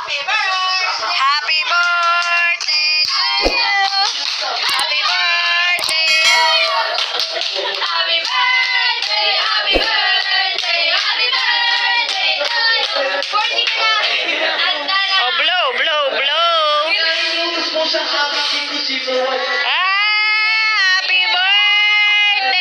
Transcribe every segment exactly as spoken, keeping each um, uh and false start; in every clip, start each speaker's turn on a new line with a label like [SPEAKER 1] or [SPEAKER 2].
[SPEAKER 1] Happy birthday! Happy birthday to you! Happy birthday! Happy birthday! Happy birthday! Happy birthday to you! forty ka na! Oh, blow, blow, blow! Happy birthday!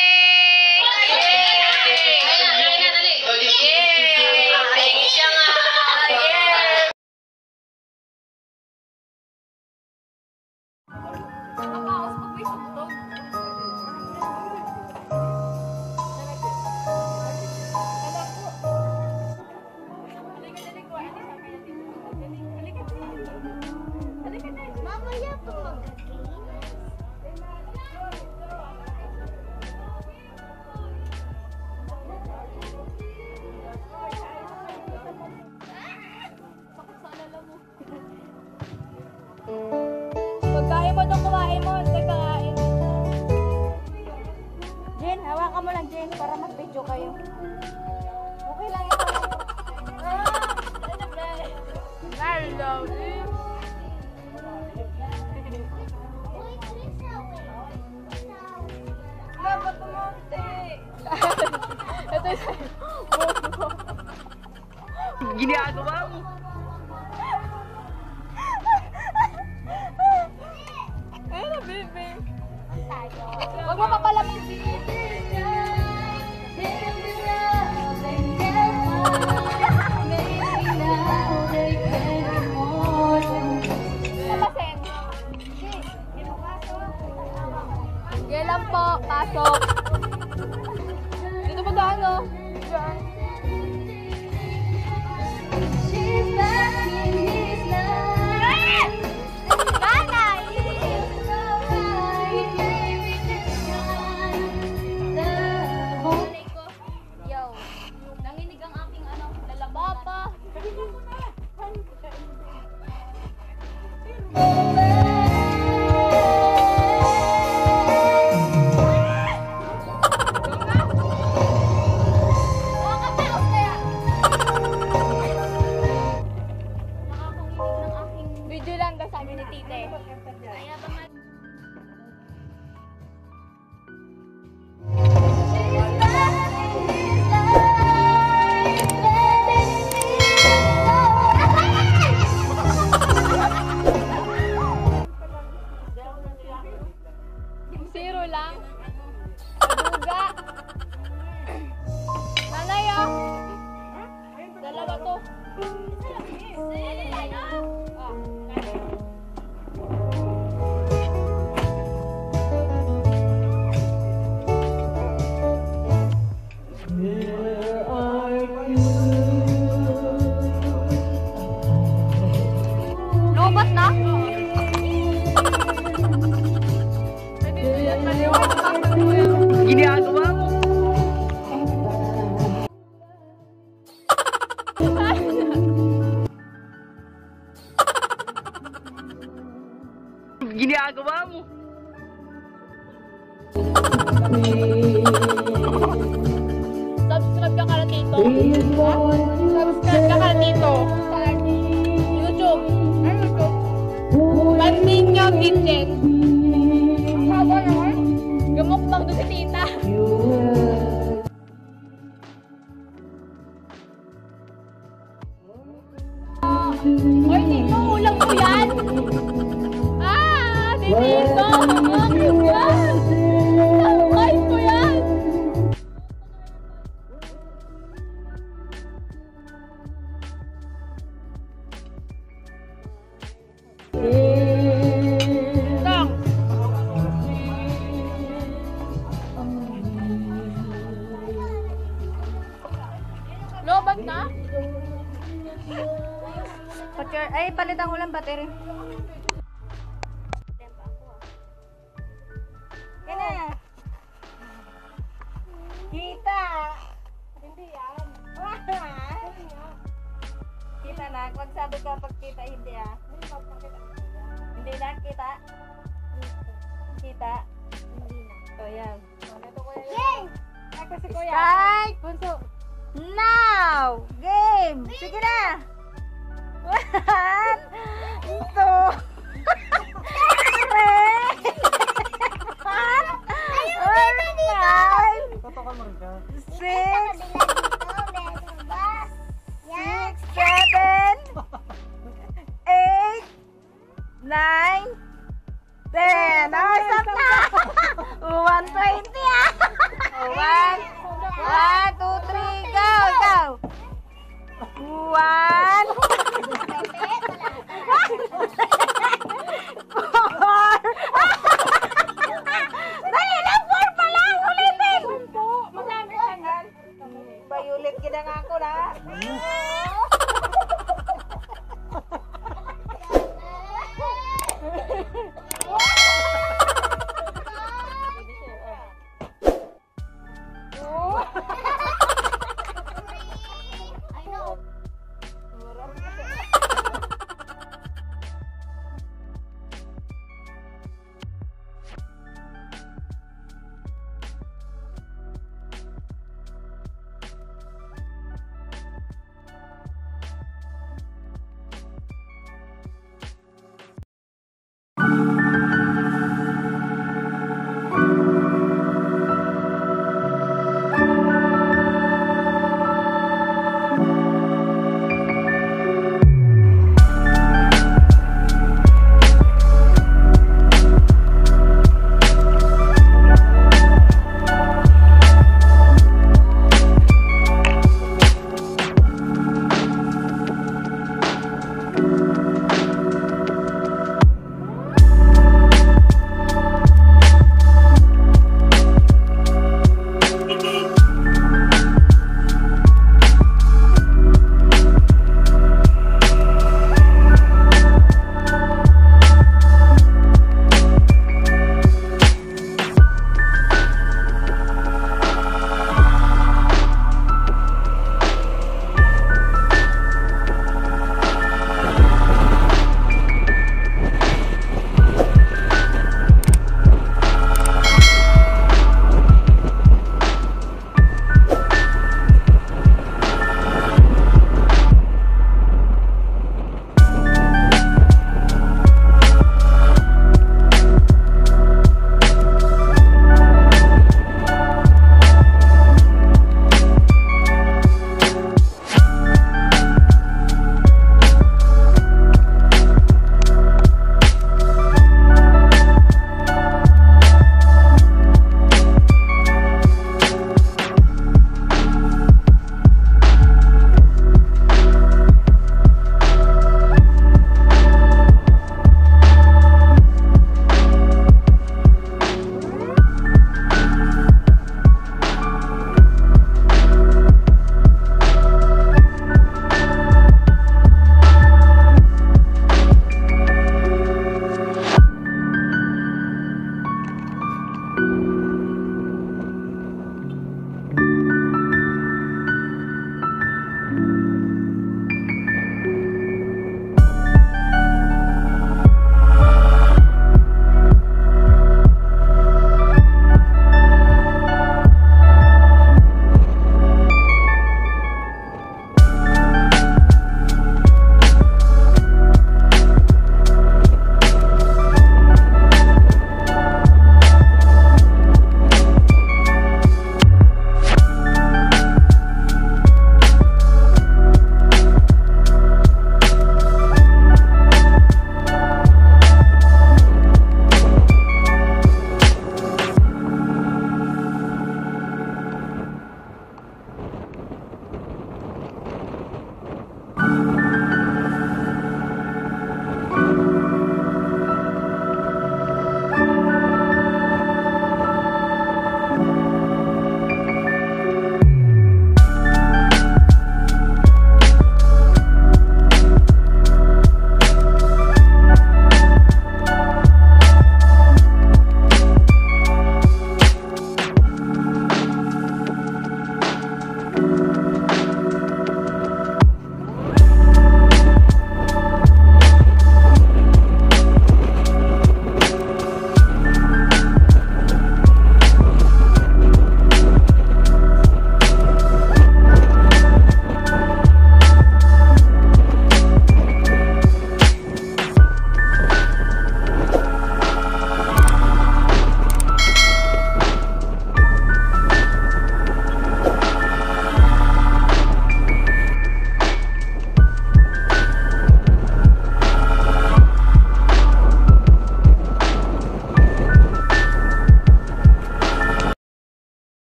[SPEAKER 2] Pagkain mo itong kumain mo, hindi kakain. Jen, hawakan mo lang Jen para mag-video kayo. Okay lang ito. Ah! Hello, Jen. Dapat tumunti. Ito yung sa'yo.
[SPEAKER 1] Ginagawa mo.
[SPEAKER 2] Ano, baby? Huwag mo papalamin si Papasin. Gelang po, pasok. Dito ba daan, no? Diyan. Zero lang. Duga. Nanay ah. Dalawa to. Lobat na?
[SPEAKER 1] Ginagawa mo. Ginagawa mo.
[SPEAKER 2] Subscribe ka ka na dito. Subscribe ka ka na dito. YouTube. Ano ito? Pandinyo Kitchen. Haba naman. Gamukbang doon si tita. Oy, Tito, ulang ko yan. Ah, si Tito. Ang yan. Kain ko yan. Lang. Lobat na? Patcher, ay palitan ko lang battery. Kaya kita. Hindi yan. Kita na. Huwag sabi ka pag kita, hindi ah. Hindi na, kita. Kita. Hindi na. So yan. Ito ko yan. Yay! Ako si Kuya. Start! Punso. Now! Game! Sige na!